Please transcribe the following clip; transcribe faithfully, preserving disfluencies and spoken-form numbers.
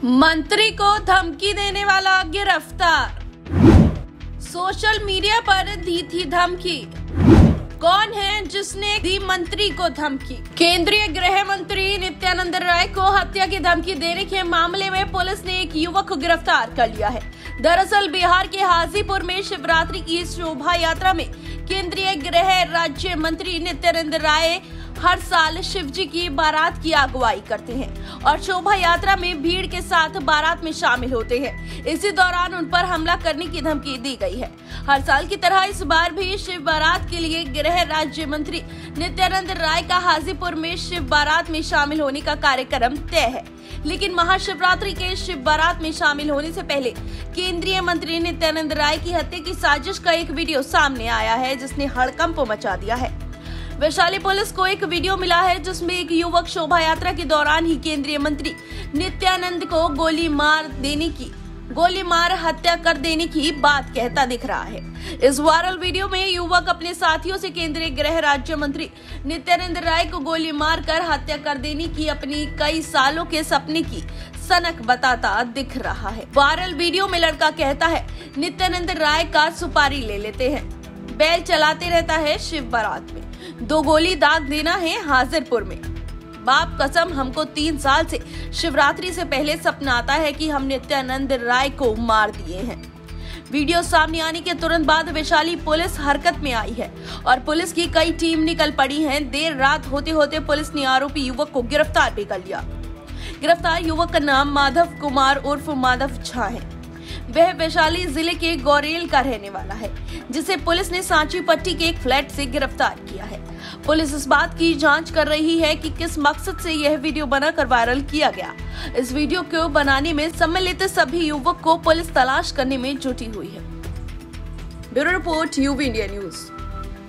मंत्री को धमकी देने वाला गिरफ्तार। सोशल मीडिया पर दी थी धमकी। कौन है जिसने दी मंत्री को धमकी? केंद्रीय गृह मंत्री नित्यानंद राय को हत्या की धमकी देने के मामले में पुलिस ने एक युवक को गिरफ्तार कर लिया है। दरअसल बिहार के हाजीपुर में शिवरात्रि की शोभा यात्रा में केंद्रीय गृह राज्य मंत्री नित्यानंद राय हर साल शिवजी की बारात की अगुवाई करते हैं और शोभा यात्रा में भीड़ के साथ बारात में शामिल होते हैं। इसी दौरान उन पर हमला करने की धमकी दी गई है। हर साल की तरह इस बार भी शिव बारात के लिए गृह राज्य मंत्री नित्यानंद राय का हाजीपुर में शिव बारात में शामिल होने का कार्यक्रम तय है, लेकिन महाशिवरात्रि के शिव बारात में शामिल होने से पहले केंद्रीय मंत्री नित्यानंद राय की हत्या की साजिश का एक वीडियो सामने आया है, जिसने हड़कंप मचा दिया है। वैशाली पुलिस को एक वीडियो मिला है जिसमें एक युवक शोभा यात्रा के दौरान ही केंद्रीय मंत्री नित्यानंद को गोली मार देने की गोली मार हत्या कर देने की बात कहता दिख रहा है। इस वायरल वीडियो में युवक अपने साथियों से केंद्रीय गृह राज्य मंत्री नित्यानंद राय को गोली मार कर हत्या कर देने की अपनी कई सालों के सपने की सनक बताता दिख रहा है। वायरल वीडियो में लड़का कहता है, नित्यानंद राय का सुपारी ले लेते हैं, बैल चलाते रहता है शिव बारात में, दो गोली दाग देना है हाजीपुर में। बाप कसम, हमको तीन साल से शिवरात्रि से पहले सपना आता है कि हम नित्यानंद राय को मार दिए हैं। वीडियो सामने आने के तुरंत बाद वैशाली पुलिस हरकत में आई है और पुलिस की कई टीम निकल पड़ी हैं। देर रात होते होते पुलिस ने आरोपी युवक को गिरफ्तार भी कर लिया। गिरफ्तार युवक का नाम माधव कुमार उर्फ माधव झा है। वह वैशाली जिले के गौरेल का रहने वाला है, जिसे पुलिस ने सांची पट्टी के एक फ्लैट से गिरफ्तार किया है। पुलिस इस बात की जांच कर रही है कि किस मकसद से यह वीडियो बनाकर वायरल किया गया। इस वीडियो को बनाने में सम्मिलित सभी युवक को पुलिस तलाश करने में जुटी हुई है। Bureau report, UV India news.